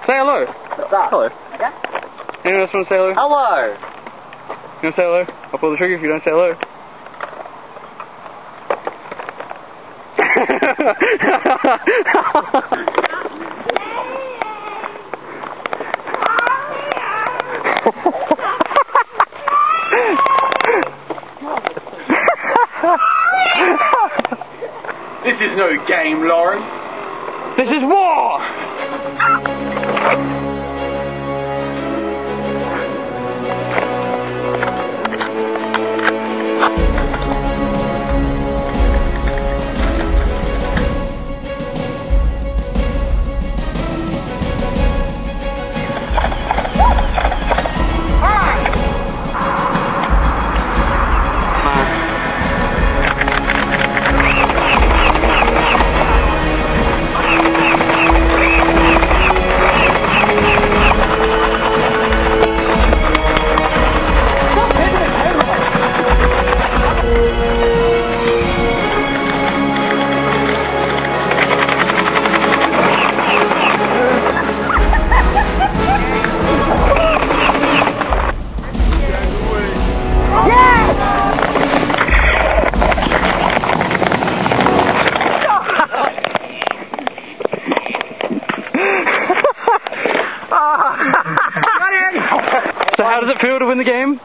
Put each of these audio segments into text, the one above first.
Say hello. What's up? Hello. Okay. Anyone else want to say hello? Hello. You want to say hello? I'll pull the trigger if you don't say hello. This is no game, Lauren. This is war! So how does it feel to win the game?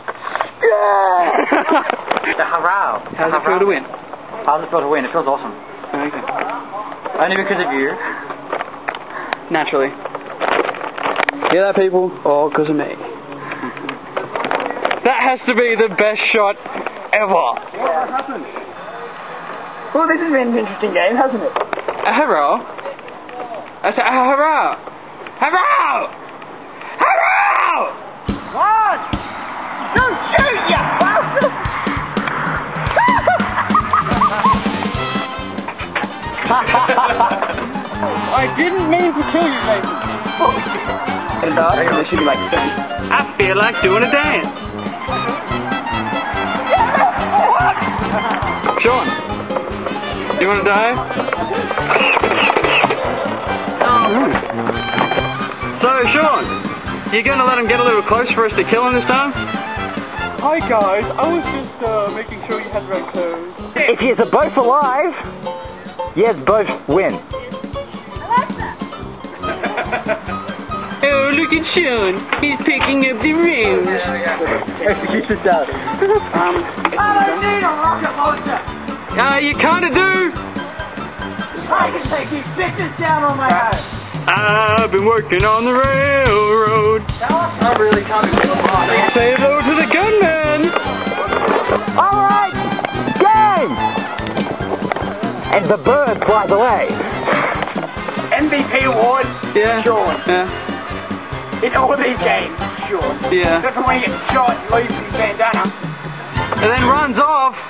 The hurrah. How does it feel to win? How does it feel to win? It feels awesome. Okay. Only because of you. Naturally. Hear that, people? All because of me. That has to be the best shot ever. What happened? Well, this has been an interesting game, hasn't it? A hurrah? I said a hurrah! Hurrah! Hurrah! What? Don't shoot, you bastard! I didn't mean to kill you, Nathan. And there should be like I feel like doing a dance. Sean, you want to die? So, Sean, you going to let him get a little close for us to kill him this time? Hi guys, I was just making sure you had the right clothes. if you're both alive, yes, both win. Oh, look at Sean. He's picking up the rooms. Execute it down. I don't need a rocket launcher! You kind of do. I can take these bitches down on my head! I've been working on the railroad. I'm really coming to the party. Say hello to the gunman. Alright, game! And the bird flies away. MVP award, Yeah. Sean. Yeah. In all these games, Sean. Yeah. Except for when he gets shot and loses his bandana. And then runs off.